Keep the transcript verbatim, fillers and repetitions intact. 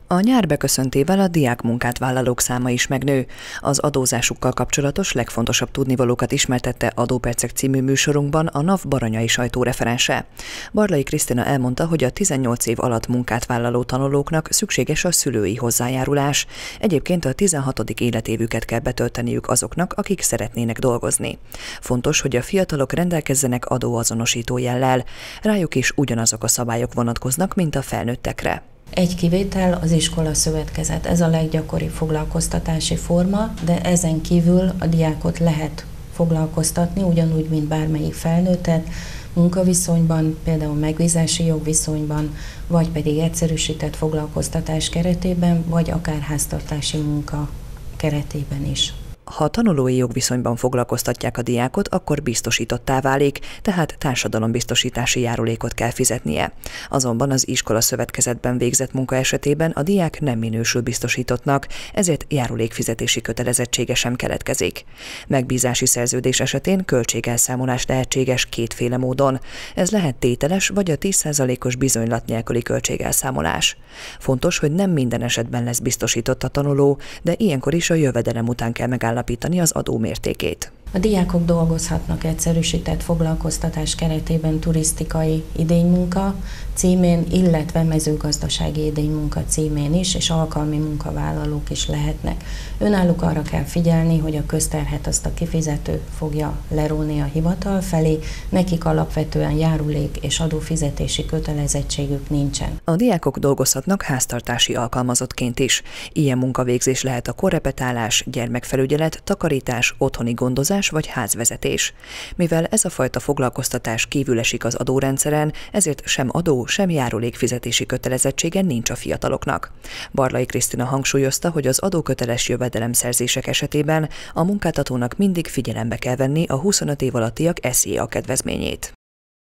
A nyár beköszöntével a diákmunkát vállalók száma is megnő. Az adózásukkal kapcsolatos legfontosabb tudnivalókat ismertette Adópercek című műsorunkban a NAV baranyai sajtóreferense. Barlai Krisztina elmondta, hogy a tizennyolc év alatt munkát vállaló tanulóknak szükséges a szülői hozzájárulás. Egyébként a tizenhatodik életévüket kell betölteniük azoknak, akik szeretnének dolgozni. Fontos, hogy a fiatalok rendelkezzenek adóazonosító jellel. Rájuk is ugyanazok a szabályok vonatkoznak, mint a felnőttekre. Egy kivétel az iskolaszövetkezet. Ez a leggyakoribb foglalkoztatási forma, de ezen kívül a diákot lehet foglalkoztatni, ugyanúgy, mint bármelyik felnőttet, munkaviszonyban, például megbízási jogviszonyban, vagy pedig egyszerűsített foglalkoztatás keretében, vagy akár háztartási munka keretében is. Ha tanulói jogviszonyban foglalkoztatják a diákot, akkor biztosítottá válik, tehát társadalombiztosítási járulékot kell fizetnie. Azonban az iskolaszövetkezetben végzett munka esetében a diák nem minősül biztosítottnak, ezért járulékfizetési kötelezettsége sem keletkezik. Megbízási szerződés esetén költségelszámolás lehetséges kétféle módon. Ez lehet tételes vagy a tíz százalékos bizonylat nélküli költségelszámolás. Fontos, hogy nem minden esetben lesz biztosított a tanuló, de ilyenkor is a jövedelem után kell megállapítani az adó mértékét. A diákok dolgozhatnak egyszerűsített foglalkoztatás keretében turisztikai idénymunka címén, illetve mezőgazdasági idénymunka címén is, és alkalmi munkavállalók is lehetnek. Önálluk arra kell figyelni, hogy a közterhet azt a kifizető fogja leróni a hivatal felé, nekik alapvetően járulék és adófizetési kötelezettségük nincsen. A diákok dolgozhatnak háztartási alkalmazottként is. Ilyen munkavégzés lehet a korrepetálás, gyermekfelügyelet, takarítás, otthoni gondozás vagy házvezetés. Mivel ez a fajta foglalkoztatás kívül esik az adórendszeren, ezért sem adó, sem járulék fizetési kötelezettsége nincs a fiataloknak. Barlai Krisztina hangsúlyozta, hogy az adóköteles jövedelemszerzések esetében a munkáltatónak mindig figyelembe kell venni a huszonöt év alattiak es zé á kedvezményét.